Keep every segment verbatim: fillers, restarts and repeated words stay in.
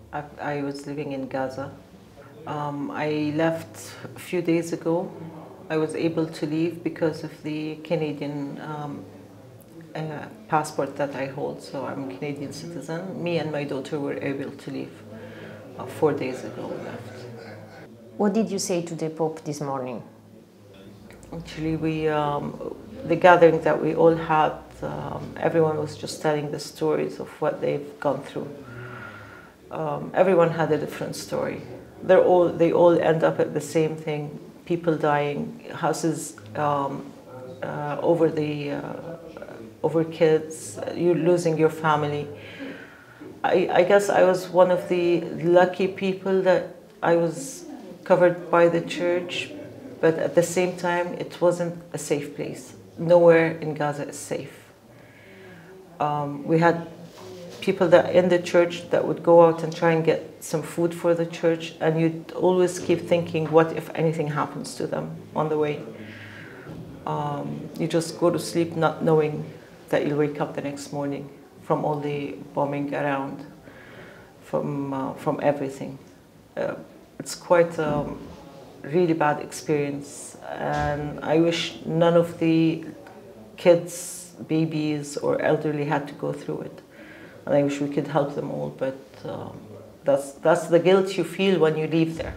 I, I was living in Gaza. Um, I left a few days ago. I was able to leave because of the Canadian um, uh, passport that I hold, so I'm a Canadian citizen. Me and my daughter were able to leave uh, four days ago. We left. What did you say to the Pope this morning? Actually, we um, the gathering that we all had, um, everyone was just telling the stories of what they've gone through. Um, everyone had a different story. They're all they all end up at the same thing: people dying, houses um, uh, over the uh, over kids, you losing your family. I, I guess I was one of the lucky people that I was covered by the church, but at the same time, it wasn't a safe place. Nowhere in Gaza is safe. Um, we had people that in the church that would go out and try and get some food for the church, and you'd always keep thinking, what if anything happens to them on the way? Um, you just go to sleep not knowing that you'll wake up the next morning from all the bombing around, from, uh, from everything. Uh, it's quite a really bad experience, and I wish none of the kids, babies, or elderly had to go through it. And I wish we could help them all, but um, that's, that's the guilt you feel when you leave there.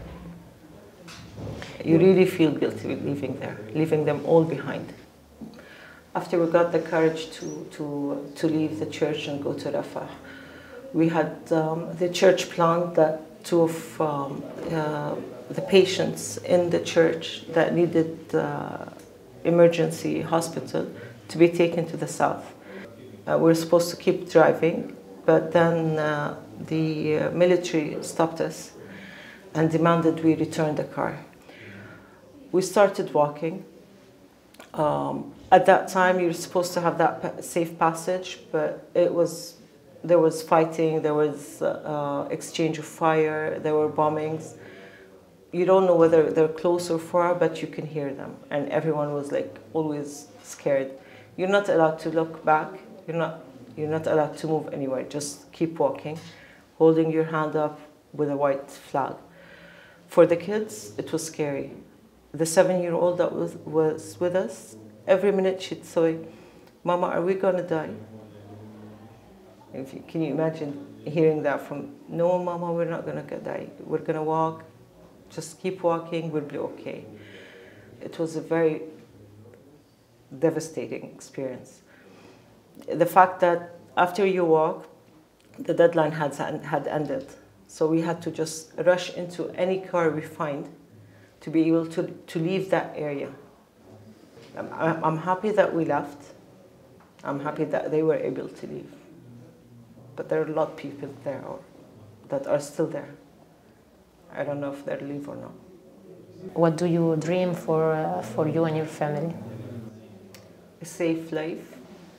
You really feel guilty with leaving there, leaving them all behind. After we got the courage to, to, to leave the church and go to Rafah, we had um, the church planned that two of um, uh, the patients in the church that needed uh, emergency hospital to be taken to the south. Uh, we were supposed to keep driving, but then uh, the uh, military stopped us and demanded we return the car. We started walking. Um, at that time, you were supposed to have that safe passage, but it was, there was fighting, there was uh, exchange of fire, there were bombings. You don't know whether they're close or far, but you can hear them. And everyone was like always scared. You're not allowed to look back. You're not, you're not allowed to move anywhere. Just keep walking, holding your hand up with a white flag. For the kids, it was scary. The seven-year-old that was, was with us, every minute she'd say, "Mama, are we going to die?" If you, can you imagine hearing that from, "No, Mama, we're not going to die. We're going to walk. Just keep walking. We'll be okay." It was a very devastating experience. The fact that after you walk, the deadline had, had ended. So we had to just rush into any car we find to be able to, to leave that area. I'm, I'm happy that we left. I'm happy that they were able to leave. But there are a lot of people there that are still there. I don't know if they'll leave or not. What do you dream for, uh, for you and your family? A safe life.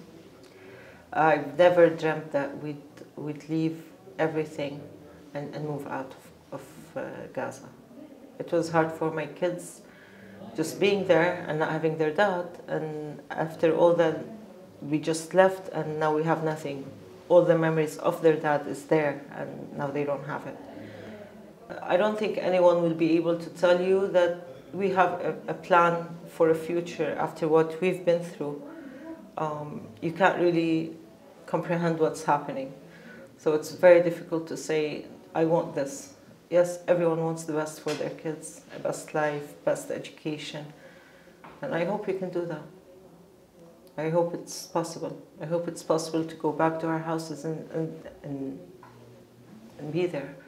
I've never dreamt that we'd, we'd leave everything and, and move out of, of uh, Gaza. It was hard for my kids just being there and not having their dad, and after all that, we just left and now we have nothing. All the memories of their dad is there and now they don't have it. I don't think anyone will be able to tell you that we have a, a plan for a future after what we've been through. Um, you can't really comprehend what's happening. So it's very difficult to say, I want this. Yes, everyone wants the best for their kids, a best life, best education. And I hope we can do that. I hope it's possible. I hope it's possible to go back to our houses and, and, and, and be there.